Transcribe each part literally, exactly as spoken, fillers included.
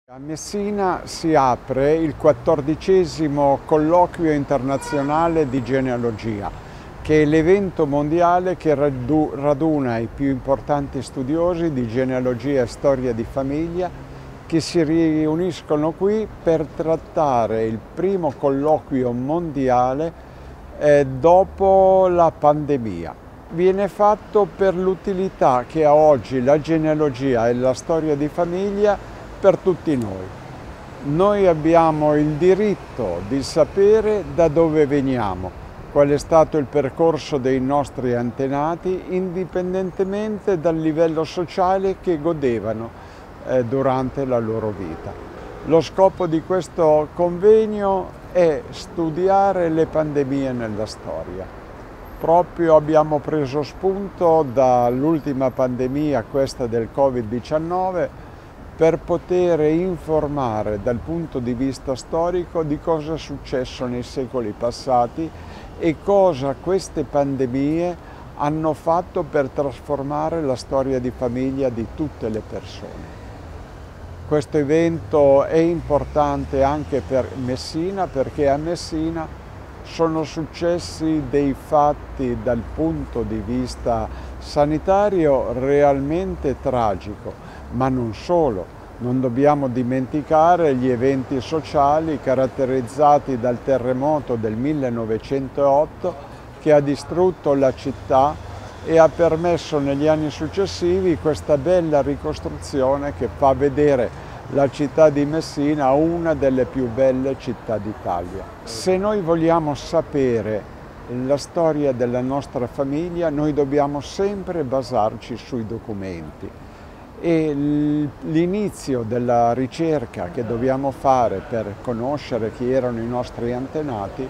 A Messina si apre il quattordicesimo colloquio internazionale di genealogia, che è l'evento mondiale che raduna i più importanti studiosi di genealogia e storia di famiglia che si riuniscono qui per trattare il primo colloquio mondiale eh, dopo la pandemia. Viene fatto per l'utilità che ha oggi la genealogia e la storia di famiglia per tutti noi. Noi abbiamo il diritto di sapere da dove veniamo, qual è stato il percorso dei nostri antenati, indipendentemente dal livello sociale che godevano eh, durante la loro vita. Lo scopo di questo convegno è studiare le pandemie nella storia. Proprio abbiamo preso spunto dall'ultima pandemia, questa del Covid diciannove, per poter informare dal punto di vista storico di cosa è successo nei secoli passati e cosa queste pandemie hanno fatto per trasformare la storia di famiglia di tutte le persone. Questo evento è importante anche per Messina, perché a Messina sono successi dei fatti dal punto di vista sanitario realmente tragico. Ma non solo, non dobbiamo dimenticare gli eventi sociali caratterizzati dal terremoto del millenovecentootto che ha distrutto la città e ha permesso negli anni successivi questa bella ricostruzione che fa vedere la città di Messina una delle più belle città d'Italia. Se noi vogliamo sapere la storia della nostra famiglia, noi dobbiamo sempre basarci sui documenti. E l'inizio della ricerca che dobbiamo fare per conoscere chi erano i nostri antenati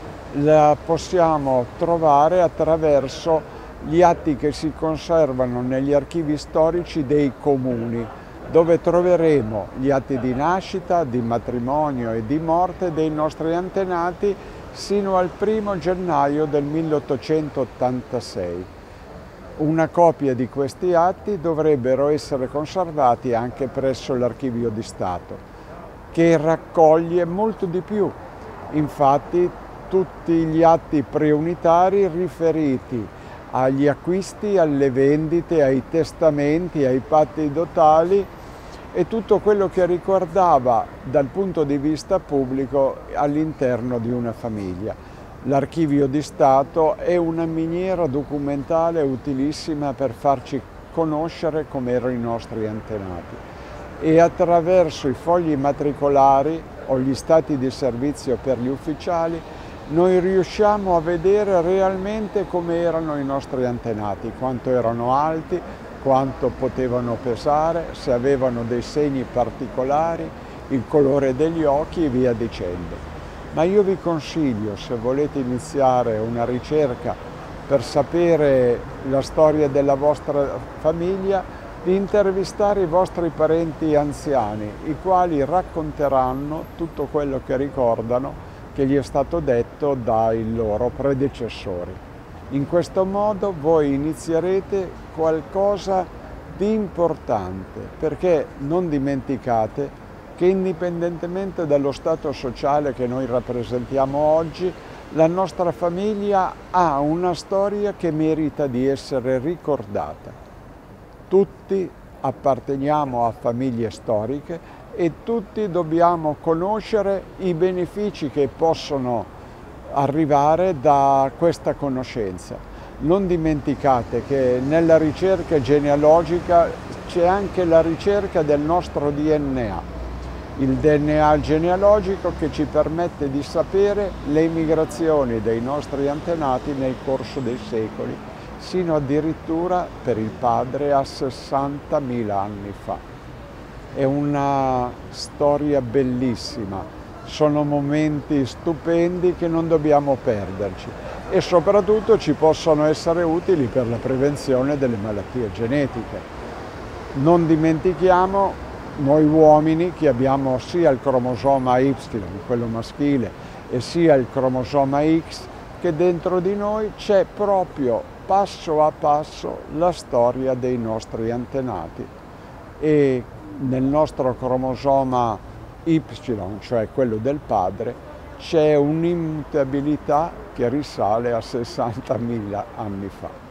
la possiamo trovare attraverso gli atti che si conservano negli archivi storici dei comuni, dove troveremo gli atti di nascita, di matrimonio e di morte dei nostri antenati sino al primo gennaio del milleottocentottantasei. Una copia di questi atti dovrebbero essere conservati anche presso l'Archivio di Stato, che raccoglie molto di più. Infatti tutti gli atti preunitari riferiti agli acquisti, alle vendite, ai testamenti, ai patti dotali e tutto quello che riguardava dal punto di vista pubblico all'interno di una famiglia. L'Archivio di Stato è una miniera documentale utilissima per farci conoscere come erano i nostri antenati e attraverso i fogli matricolari o gli stati di servizio per gli ufficiali noi riusciamo a vedere realmente come erano i nostri antenati, quanto erano alti, quanto potevano pesare, se avevano dei segni particolari, il colore degli occhi e via dicendo. Ma io vi consiglio, se volete iniziare una ricerca per sapere la storia della vostra famiglia, di intervistare i vostri parenti anziani, i quali racconteranno tutto quello che ricordano che gli è stato detto dai loro predecessori. In questo modo voi inizierete qualcosa di importante, perché non dimenticate che indipendentemente dallo stato sociale che noi rappresentiamo oggi, la nostra famiglia ha una storia che merita di essere ricordata. Tutti apparteniamo a famiglie storiche e tutti dobbiamo conoscere i benefici che possono arrivare da questa conoscenza. Non dimenticate che nella ricerca genealogica c'è anche la ricerca del nostro D N A. Il D N A genealogico che ci permette di sapere le migrazioni dei nostri antenati nel corso dei secoli, sino addirittura per il padre a sessantamila anni fa. È una storia bellissima, sono momenti stupendi che non dobbiamo perderci e soprattutto ci possono essere utili per la prevenzione delle malattie genetiche. Non dimentichiamo noi uomini che abbiamo sia il cromosoma Y, quello maschile, e sia il cromosoma X, che dentro di noi c'è proprio passo a passo la storia dei nostri antenati. E nel nostro cromosoma Y, cioè quello del padre, c'è un'immutabilità che risale a sessantamila anni fa.